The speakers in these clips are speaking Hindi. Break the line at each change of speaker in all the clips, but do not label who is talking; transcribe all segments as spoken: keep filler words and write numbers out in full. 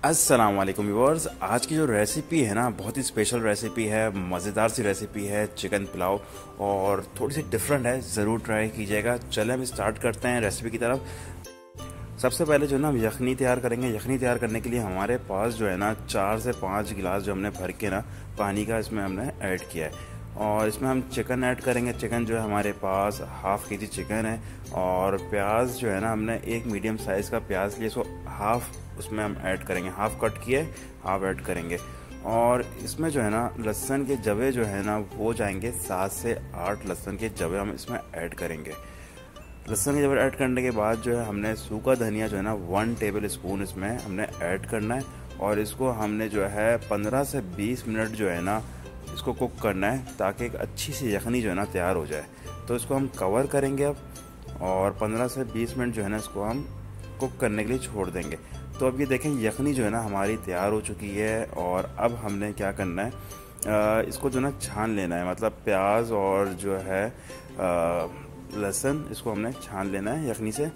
अस्सलाम वालेकुम व्यूअर्स। आज की जो रेसिपी है ना, बहुत ही स्पेशल रेसिपी है, मज़ेदार सी रेसिपी है, चिकन पुलाव, और थोड़ी सी डिफरेंट है, ज़रूर ट्राई कीजिएगा। चलें हम स्टार्ट करते हैं रेसिपी की तरफ। सबसे पहले जो है ना हम यखनी तैयार करेंगे। यखनी तैयार करने के लिए हमारे पास जो है ना चार से पाँच गिलास जो हमने भर के ना पानी का इसमें हमने ऐड किया है, और इसमें हम चिकन ऐड करेंगे। चिकन जो है हमारे पास हाफ़ के जी चिकन है, और प्याज जो है ना हमने एक मीडियम साइज़ का प्याज लिया, इसको हाफ़ उसमें हम ऐड करेंगे, हाफ़ कट किए हाफ़ ऐड करेंगे। और इसमें जो है ना लहसुन के जवे जो है ना वो जाएंगे सात से आठ लहसुन के जवे हम इसमें ऐड करेंगे। लहसुन के जवे ऐड करने के बाद जो है हमने सूखा धनिया जो है ना वन टेबल स्पून इसमें हमने ऐड करना है, और इसको हमने जो है पंद्रह से बीस मिनट जो है ना इसको कुक करना है, ताकि एक अच्छी सी यखनी जो है ना तैयार हो जाए। तो इसको हम कवर करेंगे अब, और पंद्रह से बीस मिनट जो है ना इसको हम कुक करने के लिए छोड़ देंगे। तो अब ये देखें यखनी जो है ना हमारी तैयार हो चुकी है, और अब हमने क्या करना है, आ, इसको जो ना छान लेना है, मतलब प्याज और जो है लहसुन इसको हमने छान लेना है यखनी से।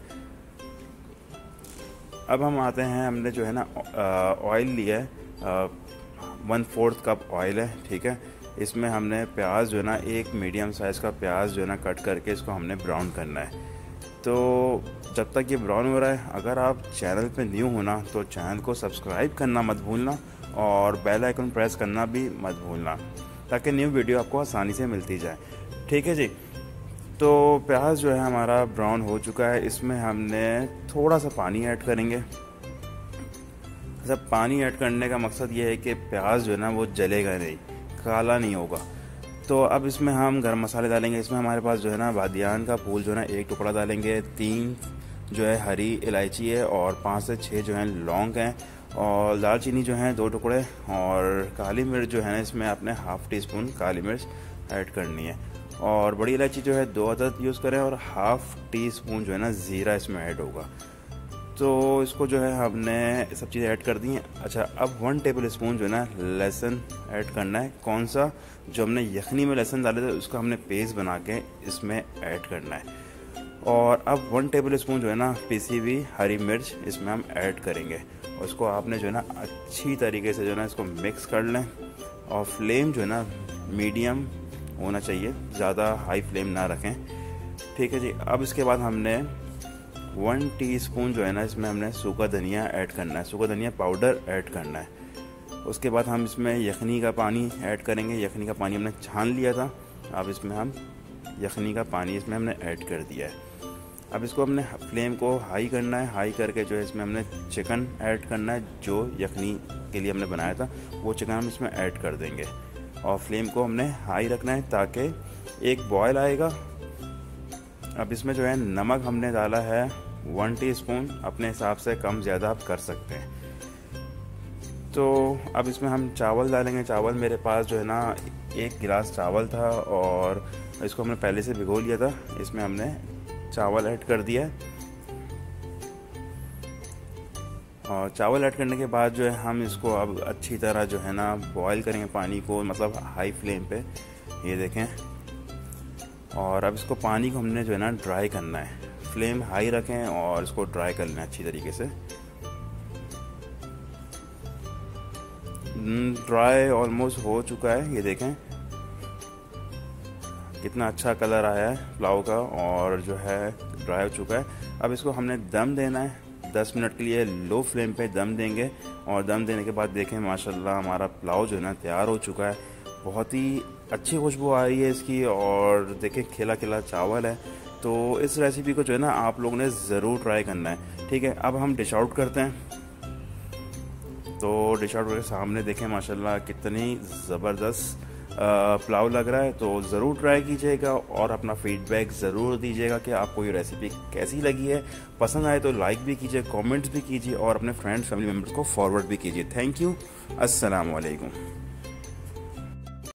अब हम आते हैं, हमने जो है ना ऑयल लिया है, वन फोर्थ कप ऑयल है, ठीक है। इसमें हमने प्याज जो है ना एक मीडियम साइज़ का प्याज जो है ना कट करके इसको हमने ब्राउन करना है। तो जब तक ये ब्राउन हो रहा है, अगर आप चैनल पे न्यू हो ना तो चैनल को सब्सक्राइब करना मत भूलना, और बेल आइकन प्रेस करना भी मत भूलना, ताकि न्यू वीडियो आपको आसानी से मिलती जाए, ठीक है जी। तो प्याज जो है हमारा ब्राउन हो चुका है, इसमें हमने थोड़ा सा पानी ऐड करेंगे। सब पानी ऐड करने का मकसद ये है कि प्याज जो है ना वो जलेगा नहीं, काला नहीं होगा। तो अब इसमें हम गरम मसाले डालेंगे। इसमें हमारे पास जो है ना बादियान का फूल जो है ना एक टुकड़ा डालेंगे, तीन जो है हरी इलायची है, और पाँच से छः जो है लौंग हैं, और दालचीनी जो है दो टुकड़े, और काली मिर्च जो है ना इसमें आपने हाफ़ टी स्पून काली मिर्च ऐड करनी है, और बड़ी इलायची जो है दो अदद यूज़ करें, और हाफ़ टी स्पून जो है ना ज़ीरा इसमें ऐड होगा। तो इसको जो है हमने सब चीज़ें ऐड कर दी हैं। अच्छा, अब वन टेबल स्पून जो है ना लहसुन ऐड करना है। कौन सा? जो हमने यखनी में लहसुन डाले थे उसका हमने पेस्ट बना के इसमें ऐड करना है। और अब वन टेबल स्पून जो है ना पिसी हुई हरी मिर्च इसमें हम ऐड करेंगे, और इसको आपने जो है ना अच्छी तरीके से जो है ना इसको मिक्स कर लें, और फ्लेम जो है ना मीडियम होना चाहिए, ज़्यादा हाई फ्लेम ना रखें, ठीक है जी। अब इसके बाद हमने वन टीस्पून जो है ना इसमें हमने सूखा धनिया ऐड करना है, सूखा धनिया पाउडर ऐड करना है। उसके बाद हम इसमें यखनी का पानी ऐड करेंगे। यखनी का पानी हमने छान लिया था, अब इसमें हम यखनी का पानी इसमें हमने ऐड कर दिया है। अब इसको हमने फ्लेम को हाई करना है। हाई करके जो है इसमें हमने चिकन ऐड करना है, जो यखनी के लिए हमने बनाया था वो चिकन हम इसमें ऐड कर देंगे, और फ्लेम को हमने हाई रखना है ताकि एक बॉयल आएगा। अब इसमें जो है नमक हमने डाला है वन टीस्पून, अपने हिसाब से कम ज़्यादा आप कर सकते हैं। तो अब इसमें हम चावल डालेंगे। चावल मेरे पास जो है ना एक गिलास चावल था, और इसको हमने पहले से भिगो लिया था। इसमें हमने चावल ऐड कर दिया है, और चावल ऐड करने के बाद जो है हम इसको अब अच्छी तरह जो है ना बॉयल करेंगे पानी को, मतलब हाई फ्लेम पे, ये देखें। और अब इसको पानी को हमने जो है ना ड्राई करना है। फ्लेम हाई रखें और इसको ड्राई कर लें अच्छी तरीके से। ड्राई ऑलमोस्ट हो चुका है, ये देखें कितना अच्छा कलर आया है पुलाव का, और जो है ड्राई हो चुका है। अब इसको हमने दम देना है दस मिनट के लिए, लो फ्लेम पे दम देंगे, और दम देने के बाद देखें माशाल्लाह हमारा पुलाव जो है ना तैयार हो चुका है। बहुत ही अच्छी खुशबू आ रही है इसकी, और देखें खिला खिला चावल है। तो इस रेसिपी को जो है ना आप लोगों ने ज़रूर ट्राई करना है, ठीक है। अब हम डिश आउट करते हैं। तो डिश आउट करके सामने देखें माशाल्लाह कितनी ज़बरदस्त पुलाव लग रहा है। तो ज़रूर ट्राई कीजिएगा, और अपना फीडबैक ज़रूर दीजिएगा कि आपको ये रेसिपी कैसी लगी है। पसंद आए तो लाइक भी कीजिए, कमेंट्स भी कीजिए, और अपने फ्रेंड्स फैमिली मेम्बर्स को फॉरवर्ड भी कीजिए। Thank you. अस्सलाम वालेकुम।